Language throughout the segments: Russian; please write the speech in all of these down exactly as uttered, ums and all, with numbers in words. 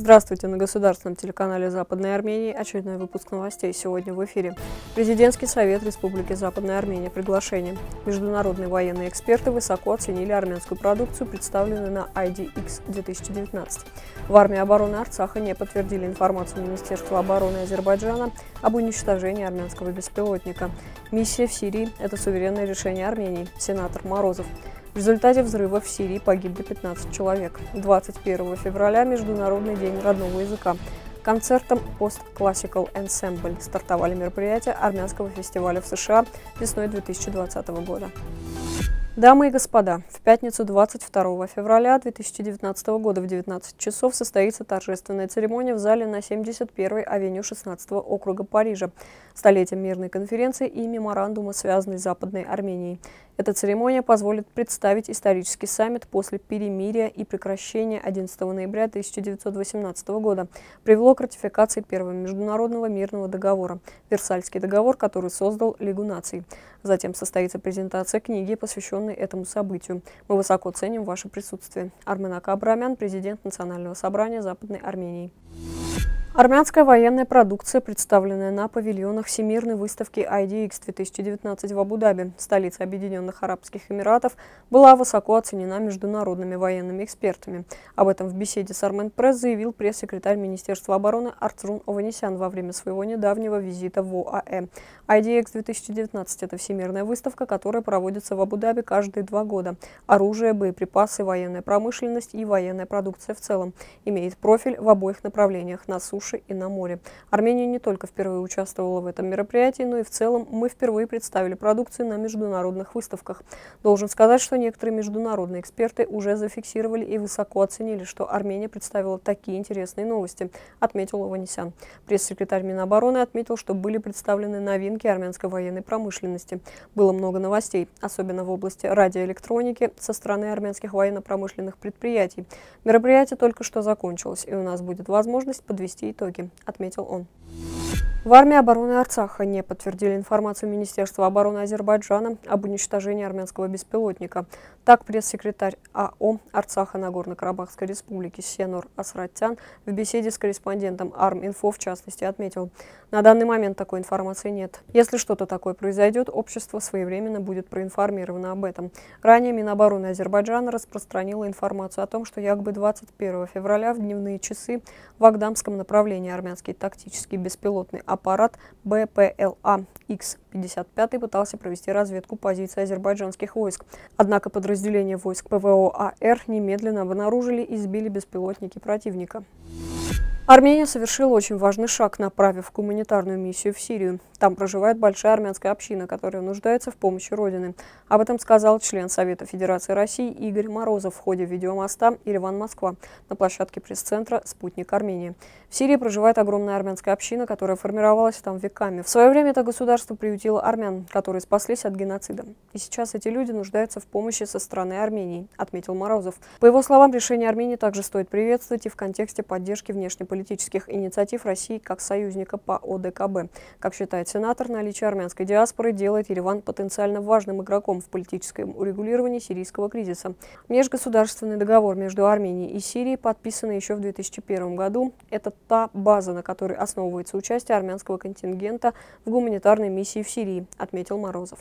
Здравствуйте, на государственном телеканале Западной Армении очередной выпуск новостей. Сегодня в эфире. Президентский совет Республики Западная Армения. Приглашение. Международные военные эксперты высоко оценили армянскую продукцию, представленную на ай ди икс две тысячи девятнадцать. В армии обороны Арцаха не подтвердили информацию Министерства обороны Азербайджана об уничтожении армянского беспилотника. Миссия в Сирии – это суверенное решение Армении. Сенатор Морозов. В результате взрыва в Сирии погибли пятнадцать человек. двадцать первого февраля – Международный день родного языка. Концертом Post Classical Ensemble стартовали мероприятия армянского фестиваля в США весной две тысячи двадцатого года. Дамы и господа, в пятницу двадцать второго февраля две тысячи девятнадцатого года в девятнадцать часов состоится торжественная церемония в зале на семьдесят первой авеню шестнадцатого округа Парижа, столетием мирной конференции и меморандума, связанной с Западной Арменией. Эта церемония позволит представить исторический саммит после перемирия и прекращения одиннадцатого ноября тысяча девятьсот восемнадцатого года. Привело к ратификации первого международного мирного договора – Версальский договор, который создал Лигу наций. Затем состоится презентация книги, посвященной этому событию. Мы высоко ценим ваше присутствие. Армен Ака Абрамян, президент Национального собрания Западной Армении. Армянская военная продукция, представленная на павильонах Всемирной выставки ай ди икс две тысячи девятнадцать в Абу-Даби, столице Объединенных Арабских Эмиратов, была высоко оценена международными военными экспертами. Об этом в беседе с Армен Пресс заявил пресс-секретарь Министерства обороны Арцрун Ованесян во время своего недавнего визита в ОАЭ. ай ди икс две тысячи девятнадцать – это всемирная выставка, которая проводится в Абу-Даби каждые два года. Оружие, боеприпасы, военная промышленность и военная продукция в целом. Имеет профиль в обоих направлениях – на суше и на море. Армения не только впервые участвовала в этом мероприятии, но и в целом мы впервые представили продукцию на международных выставках. Должен сказать, что некоторые международные эксперты уже зафиксировали и высоко оценили, что Армения представила такие интересные новости, отметил Ованесян. Пресс-секретарь Минобороны отметил, что были представлены новинки армянской военной промышленности. Было много новостей, особенно в области радиоэлектроники со стороны армянских военно-промышленных предприятий. Мероприятие только что закончилось, и у нас будет возможность подвести итоги, отметил он. В армии обороны Арцаха не подтвердили информацию Министерства обороны Азербайджана об уничтожении армянского беспилотника. Так, пресс-секретарь АО Арцаха Нагорно-Карабахской республики Сенор Асратян в беседе с корреспондентом Арм-Инфо в частности отметил: на данный момент такой информации нет. Если что-то такое произойдет, общество своевременно будет проинформировано об этом. Ранее Минобороны Азербайджана распространила информацию о том, что якобы двадцать первого февраля в дневные часы в Агдамском направлении армянский тактический беспилотный аппарат бэ пэ эл а икс пятьдесят пять пытался провести разведку позиций азербайджанских войск. Однако подразделения войск пэ вэ о а эр немедленно обнаружили и сбили беспилотники противника. Армения совершила очень важный шаг, направив гуманитарную миссию в Сирию. Там проживает большая армянская община, которая нуждается в помощи Родины. Об этом сказал член Совета Федерации России Игорь Морозов в ходе видеомоста «Ереван-Москва» на площадке пресс-центра «Спутник Армения». В Сирии проживает огромная армянская община, которая формировалась там веками. В свое время это государство приютило армян, которые спаслись от геноцида. И сейчас эти люди нуждаются в помощи со стороны Армении, отметил Морозов. По его словам, решение Армении также стоит приветствовать и в контексте поддержки внешнеполитических инициатив России как союзника по о дэ ка бэ. Как считает сенатор, наличие армянской диаспоры делает Ереван потенциально важным игроком в политическом урегулировании сирийского кризиса. Межгосударственный договор между Арменией и Сирией, подписанный еще в две тысячи первом году, это та база, на которой основывается участие армянского контингента в гуманитарной миссии в Сирии, отметил Морозов.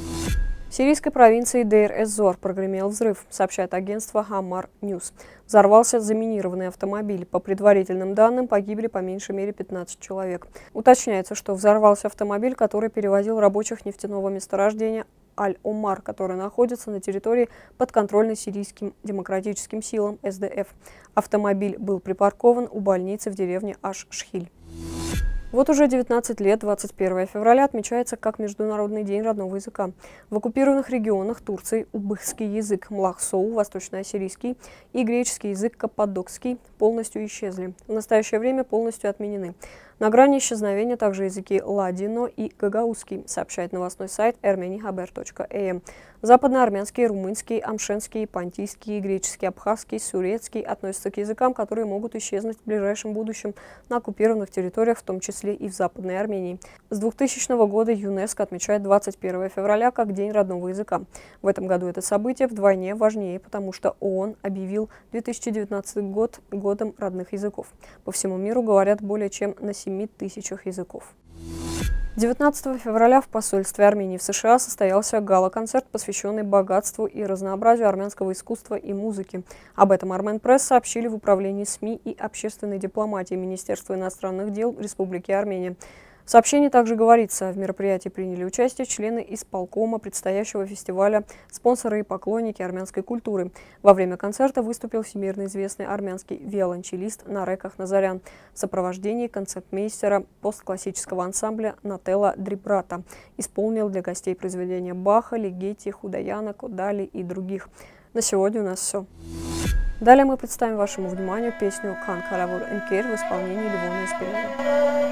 В сирийской провинции Дейр-эз-Зор прогремел взрыв, сообщает агентство Хамар Ньюс. Взорвался заминированный автомобиль. По предварительным данным, погибли по меньшей мере пятнадцать человек. Уточняется, что взорвался автомобиль, который перевозил рабочих нефтяного месторождения Аль-Омар, который находится на территории подконтрольной сирийским демократическим силам эс дэ эф. Автомобиль был припаркован у больницы в деревне Аш-Шхиль. Вот уже девятнадцать лет, двадцать первого февраля, отмечается как Международный день родного языка. В оккупированных регионах Турции убыхский язык млах-соу, восточно-ассирийский, и греческий язык каппадокский полностью исчезли. В настоящее время полностью отменены. На грани исчезновения также языки ладино и гагаузский, сообщает новостной сайт эрмени хабер точка эй эм. Западноармянский, румынский, амшенский, понтийский, греческий, абхазский, сурецкий относятся к языкам, которые могут исчезнуть в ближайшем будущем на оккупированных территориях, в том числе и в Западной Армении. С двухтысячного года ЮНЕСКО отмечает двадцать первое февраля как День родного языка. В этом году это событие вдвойне важнее, потому что ООН объявил две тысячи девятнадцатый год годом родных языков. По всему миру говорят более чем на семи тысячах языков. девятнадцатого февраля в посольстве Армении в США состоялся гала-концерт, посвященный богатству и разнообразию армянского искусства и музыки. Об этом Армен Пресс сообщили в Управлении СМИ и общественной дипломатии Министерства иностранных дел Республики Армения. В сообщении также говорится, в мероприятии приняли участие члены исполкома предстоящего фестиваля, спонсоры и поклонники армянской культуры. Во время концерта выступил всемирно известный армянский виолончелист Нареках Назарян в сопровождении концертмейстера постклассического ансамбля Нателла Дрибрата. Исполнил для гостей произведения Баха, Лигети, Худаяна, Кодали и других. На сегодня у нас все. Далее мы представим вашему вниманию песню «Кан Каравур Энкер» в исполнении Львона Испирина.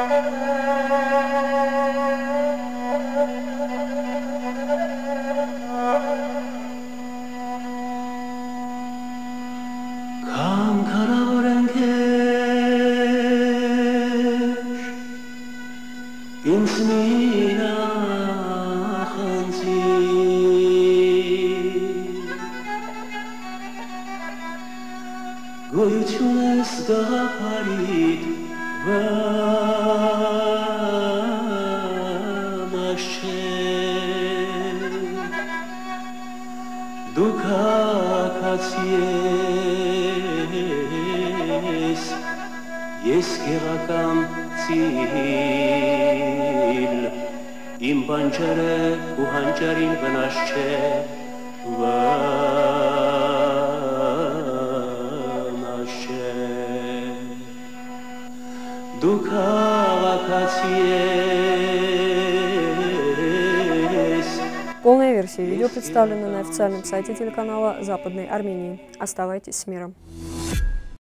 Գոյությունս գահարիտ վանաշ չէ, դու քաղաքացի ես, ես գեղական ծիլ, իմ բանջարը ու հանջարին վնաս չէ, դու քաղաքացի ես. Полная версия видео представлена на официальном сайте телеканала Западной Армении. Оставайтесь с миром.